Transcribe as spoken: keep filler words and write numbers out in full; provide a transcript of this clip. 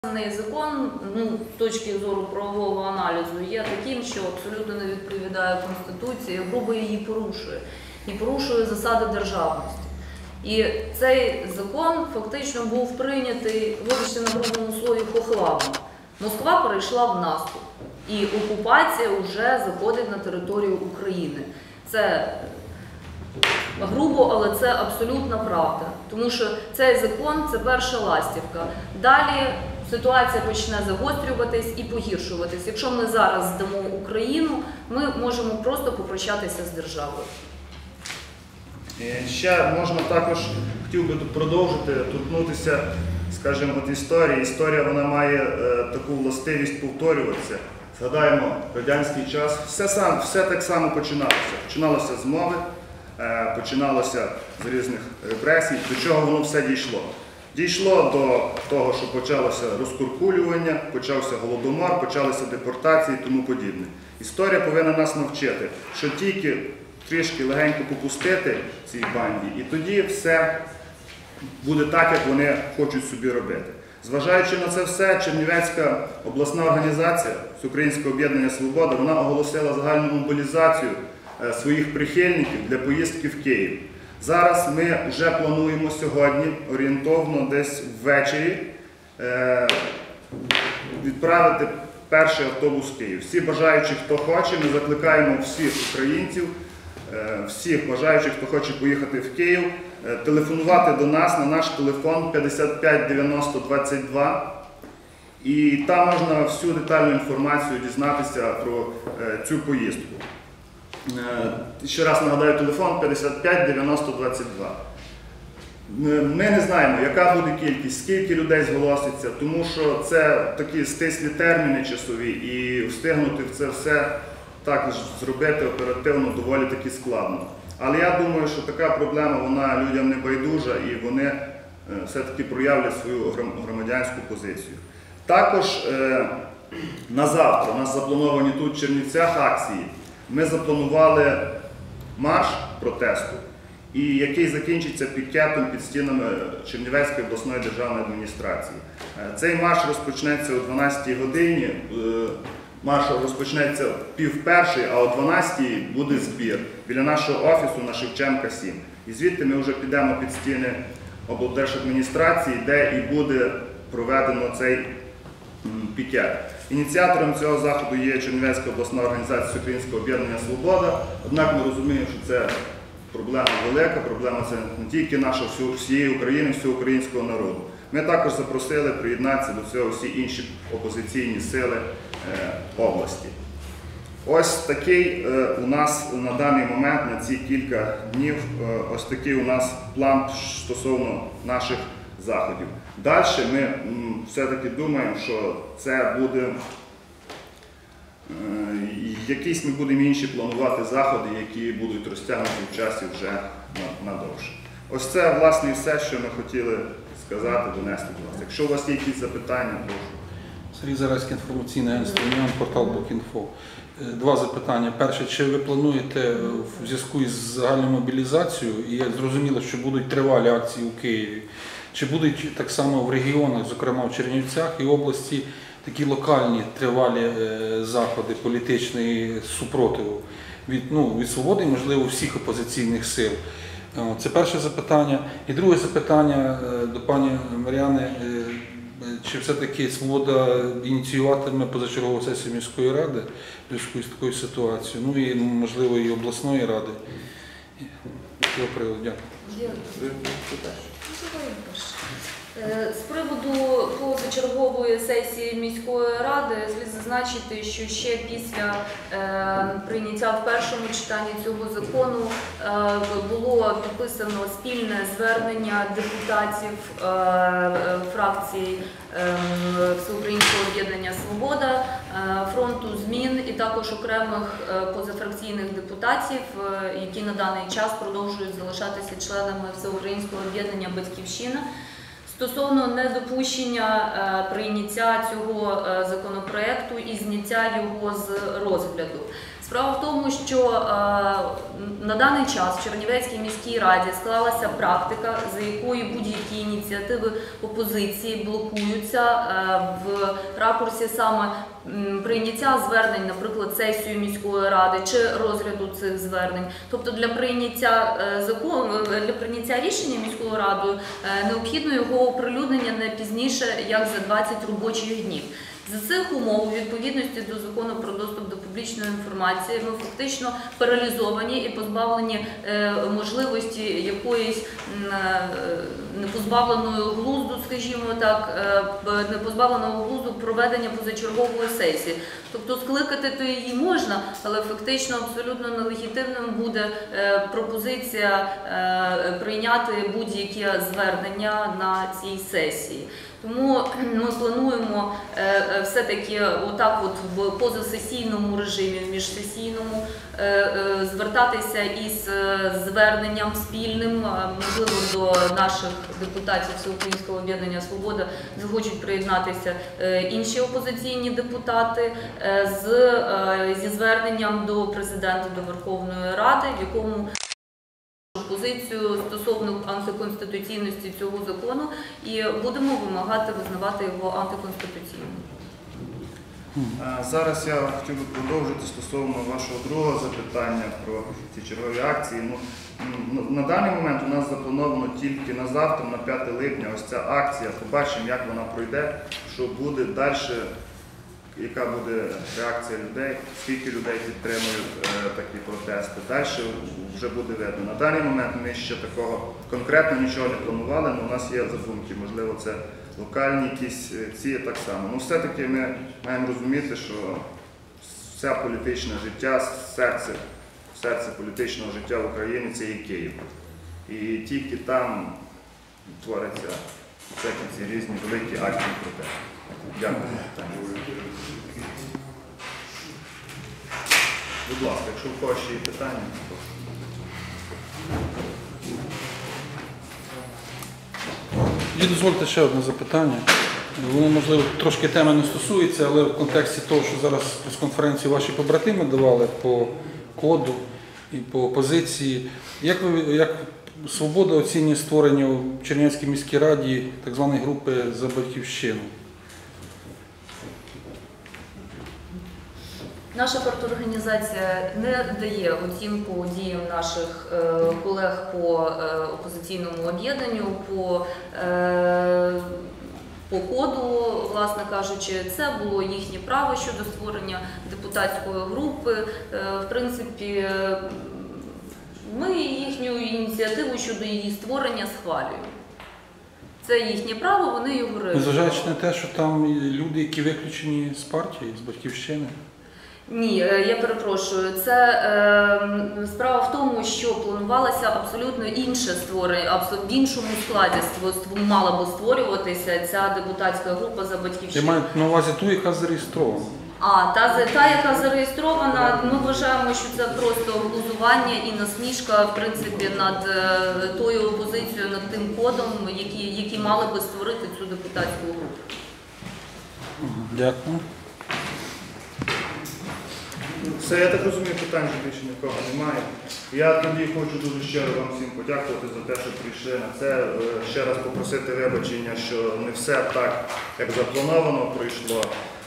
Цей закон, ну, з точки зору правового аналізу, є таким, що абсолютно не відповідає Конституції, грубо її порушує. І порушує засади державності. І цей закон фактично був прийнятий, вибачте на грубому слові, хохлами. Москва перейшла в наступ. І окупація вже заходить на територію України. Це грубо, але це абсолютна правда. Тому що цей закон – це перша ластівка. Далі ситуація почне загострюватись і погіршуватись. Якщо ми зараз здамо Україну, ми можемо просто попрощатися з державою. Ще можна також, хотів би продовжити, торкнутися, скажімо, от історії. Історія, вона має е, таку властивість повторюватися. Згадаємо, радянський час, все, сам, все так само починалося. Починалося з мови, е, починалося з різних репресій, до чого воно все дійшло. Дійшло до того, що почалося розкуркулювання, почався голодомор, почалися депортації і тому подібне. Історія повинна нас навчити, що тільки трішки легенько попустити цій банді, і тоді все буде так, як вони хочуть собі робити. Зважаючи на це все, Чернівецька обласна організація Всеукраїнського об'єднання «Свобода» вона оголосила загальну мобілізацію своїх прихильників для поїздки в Київ. Зараз ми вже плануємо сьогодні, орієнтовно десь ввечері, відправити перший автобус в Київ. Всі бажаючі, хто хоче, ми закликаємо всіх українців, всіх бажаючих, хто хоче поїхати в Київ, телефонувати до нас на наш телефон п'ятдесят п'ять дев'яносто двадцять два. І там можна всю детальну інформацію дізнатися про цю поїздку. Ще раз нагадаю, телефон п'ятдесят п'ять дев'яносто двадцять два. Ми не знаємо, яка буде кількість, скільки людей зголоситься, тому що це такі стислі терміни часові, і встигнути в це все так зробити оперативно доволі таки складно. Але я думаю, що така проблема, вона людям не байдужа, і вони все-таки проявлять свою громадянську позицію. Також на завтра у нас заплановані тут в Чернівцях акції. Ми запланували марш протесту, і який закінчиться пікетом під стінами Чернівецької обласної державної адміністрації. Цей марш розпочнеться о дванадцятій годині, марш розпочнеться пів першої, а о дванадцятій буде збір біля нашого офісу на Шевченка сім. І звідти ми вже підемо під стіни облдержадміністрації, де і буде проведено цей пікет. Ініціатором цього заходу є Чернівецька обласна організація Всеукраїнського об'єднання «Свобода». Однак ми розуміємо, що це проблема велика, проблема це не тільки наша, всієї України, всього українського народу. Ми також запросили приєднатися до цього всі інші опозиційні сили області. Ось такий у нас на даний момент, на ці кілька днів, ось такий у нас план стосовно наших заходів. Далі ми все-таки думаємо, що це буде, якісь ми будемо інші планувати заходи, які будуть розтягнуті в часі вже надовше. Ось це, власне, і все, що ми хотіли сказати, донести до вас. Якщо у вас є якісь запитання, прошу. Сергій Зареський, інформаційне агентство «Уніон», портал Букінфо. Два запитання. Перше, чи ви плануєте в зв'язку із загальною мобілізацією, і я зрозуміло, що будуть тривалі акції у Києві, чи будуть так само в регіонах, зокрема в Чернівцях і області, такі локальні тривалі заходи політичної супротиву від, ну, від «Свободи», можливо, всіх опозиційних сил? Це перше запитання. І друге запитання до пані Мар'яни. Чи все-таки «Свобода» ініціюватиме позачергову сесію міської ради в зв'язку з такою ситуацією, ну і, можливо, і обласної ради? Цього приводу. Дякую. З приводу позачергової сесії міської ради слід зазначити, що ще після е, прийняття в першому читанні цього закону е, було підписано спільне звернення депутатів е, фракцій е, Всеукраїнського об'єднання «Свобода», е, фронту змін і також окремих е, позафракційних депутатів, е, які на даний час продовжують залишатися членами Всеукраїнського об'єднання «Батьківщина», стосовно недопущення прийняття цього законопроекту і зняття його з розгляду. З Справа в тому, що е, на даний час в Чернівецькій міській раді склалася практика, за якою будь-які ініціативи опозиції блокуються е, в ракурсі саме м, прийняття звернень, наприклад, сесію міської ради чи розгляду цих звернень. Тобто для прийняття е, закону, для прийняття рішення міською радою е, необхідно його оприлюднення не пізніше, як за двадцять робочих днів. За цих умов, у відповідності до закону про доступ до публічної інформації, ми фактично паралізовані і позбавлені е, можливості якоїсь е, непозбавленої глузду, скажімо так, е, непозбавленого глузду проведення позачергової сесії. Тобто скликати то її можна, але фактично абсолютно нелегітимним буде е, пропозиція е, прийняти будь-яке звернення на цій сесії. Тому ми плануємо е, все-таки отак от в позасесійному режимі, в міжсесійному е, е, звертатися із е, зверненням спільним, е, можливо, до наших депутатів Всеукраїнського об'єднання «Свобода» захочуть приєднатися е, інші опозиційні депутати е, з, е, зі зверненням до президента, до Верховної Ради, в якому позицію стосовно антиконституційності цього закону і будемо вимагати визнавати його антиконституційним. Зараз я хотів би продовжити стосовно вашого другого запитання про ці чергові акції. Ну, на даний момент у нас заплановано тільки на завтра, на п'яте липня, ось ця акція. Побачимо, як вона пройде, що буде далі, яка буде реакція людей, скільки людей підтримують е, такі протести. Далі вже буде видно. На даний момент ми ще такого конкретно нічого не планували, але у нас є задумки, можливо, це локальні якісь ці так само. Ну, все-таки ми маємо розуміти, що все політичне життя, серце, серце політичного життя в Україні – це є Київ. І тільки там творяться всякі ці різні великі акції протесту. Дякую. Будь ласка, якщо в когось ще є питання, то... І дозвольте ще одне запитання. Воно, можливо, трошки теми не стосується, але в контексті того, що зараз прес-конференції ваші побратими давали по коду і по позиції. Як ви, як «Свобода» оцінює створення в Чернівецькій міській раді так званої групи «За Батьківщину»? Наша парторганізація не дає оцінку діям наших е, колег по е, опозиційному об'єднанню, по, е, по коду, власне кажучи, це було їхнє право щодо створення депутатської групи. Е, в принципі, ми їхню ініціативу щодо її створення схвалюємо. Це їхнє право, вони його реалізують. Незважаючи на те, що там люди, які виключені з партії, з «Батьківщини»? Ні, я перепрошую. Це е, справа в тому, що планувалося абсолютно інше створення, абсолютно в іншому складі мала би створюватися ця депутатська група «За Батьківщину». Я маю на увазі ту, яка зареєстрована. А, та, та, яка зареєстрована, ми вважаємо, що це просто глузування і насмішка, в принципі, над е, тою опозицією, над тим кодом, які, які мали би створити цю депутатську групу. Дякую. Все, я так розумію, питань вже більше нікого немає. Я тоді хочу дуже щиро вам всім подякувати за те, що прийшли на це. Ще раз попросити вибачення, що не все так, як заплановано пройшло.